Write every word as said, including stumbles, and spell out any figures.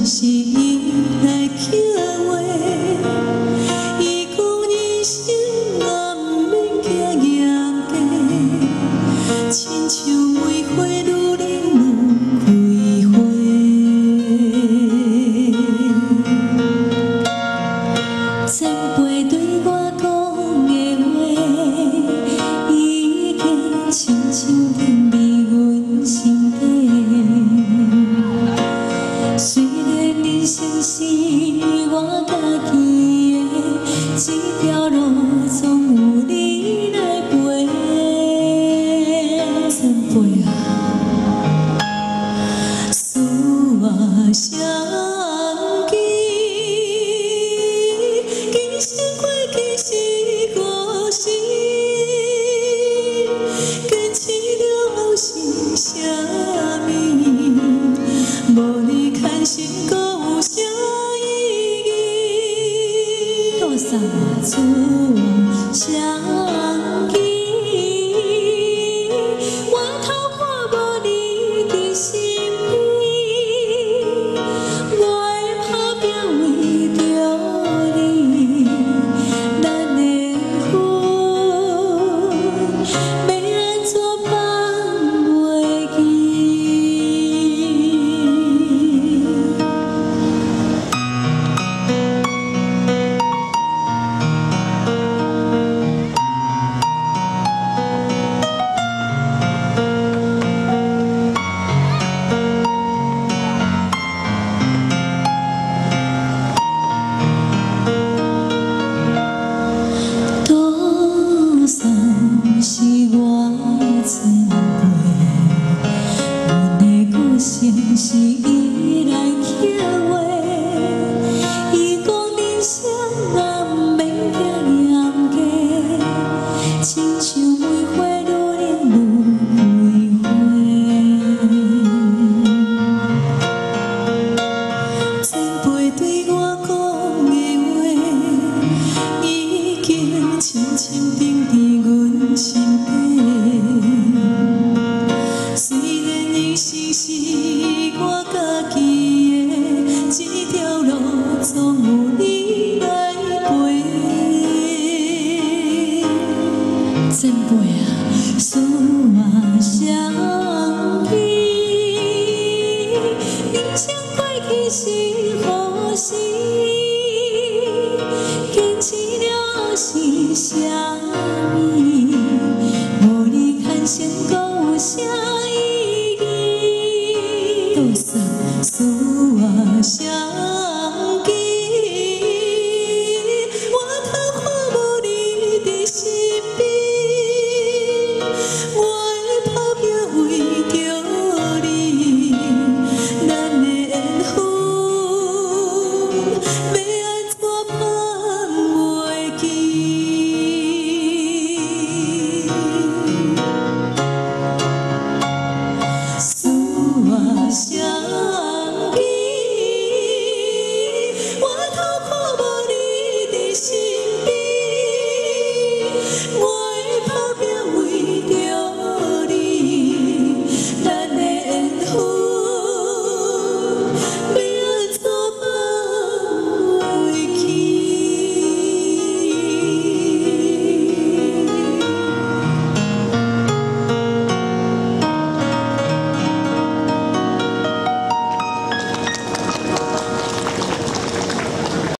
是伊来刻画，伊讲人生啊毋免惊严格，亲像玫瑰愈冷愈开花。前辈对我讲的话，已经深深印伫阮心底。虽然人生是我家己的，这条路总有你来陪。前辈啊，思我相记，今生过去是故事，坚持了后是啥物？无你牵心，搁有啥意义？多少次我相记，回头看无你伫身边，我会打拼为着你，咱的婚要安怎办袂记？多少是我的前辈，阮的个性是伊来刻画，伊讲人生啊毋免惊严格，亲像玫瑰愈冷愈开花。前辈对我讲的话，已经深深钉伫阮心底。虽然人生是我家己的，这条路总有你来陪。前辈啊，思我相记，人生过去是何时？坚持了后是啥物？无你牵线，搁有啥意义？多少思我相